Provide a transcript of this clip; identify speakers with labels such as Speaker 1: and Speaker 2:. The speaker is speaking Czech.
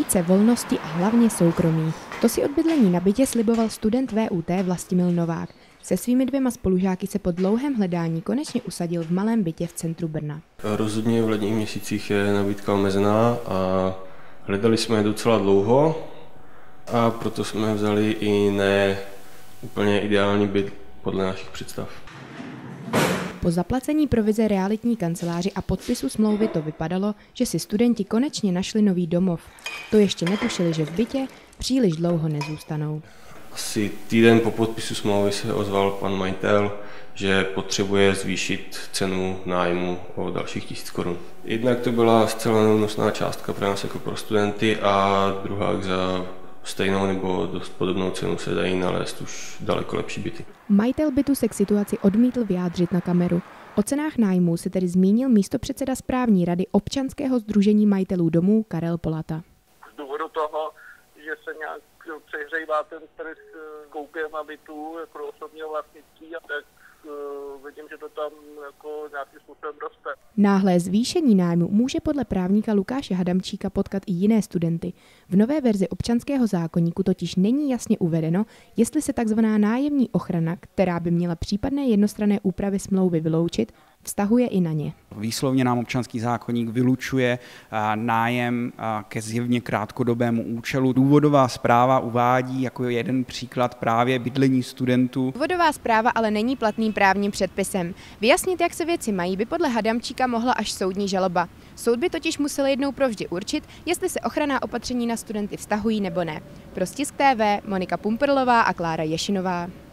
Speaker 1: více volnosti a hlavně soukromí. To si od bydlení na bytě sliboval student VUT Vlastimil Novák. Se svými 2 spolužáky se po dlouhém hledání konečně usadil v malém bytě v centru Brna.
Speaker 2: Rozhodně v letních měsících je nabídka omezená a hledali jsme docela dlouho a proto jsme vzali i ne úplně ideální byt podle našich představ.
Speaker 1: Po zaplacení provize realitní kanceláři a podpisu smlouvy to vypadalo, že si studenti konečně našli nový domov. To ještě netušili, že v bytě příliš dlouho nezůstanou.
Speaker 2: Asi týden po podpisu smlouvy se ozval pan majitel, že potřebuje zvýšit cenu nájmu o dalších 1000 korun. Jednak to byla zcela neúnosná částka pro nás jako pro studenty a druhá za stejnou nebo dost podobnou cenu se dají nalézt už daleko lepší byty.
Speaker 1: Majitel bytu se k situaci odmítl vyjádřit na kameru. O cenách nájmů se tedy zmínil místopředseda správní rady občanského sdružení majitelů domů Karel Polata.
Speaker 3: Z důvodu toho, že se nějak přehřejvá ten trh koupěma bytů pro osobního vlastnictví, a tak vidím, že to tam jako nějakým způsobem roste.
Speaker 1: Náhlé zvýšení nájmu může podle právníka Lukáše Hadamčíka potkat i jiné studenty. V nové verzi občanského zákoníku totiž není jasně uvedeno, jestli se tzv. Nájemní ochrana, která by měla případné jednostranné úpravy smlouvy vyloučit, vztahuje i na ně.
Speaker 4: Výslovně nám občanský zákoník vylučuje nájem ke zjevně krátkodobému účelu. Důvodová zpráva uvádí jako jeden příklad právě bydlení studentů.
Speaker 1: Důvodová zpráva ale není platným právním předpisem. Vyjasnit, jak se věci mají, by podle Hadamčíka mohla až soudní žaloba. Soud by totiž musel jednou provždy určit, jestli se ochranná opatření na studenty vztahují nebo ne. Pro Stisk TV Monika Pumperlová a Klára Ješinová.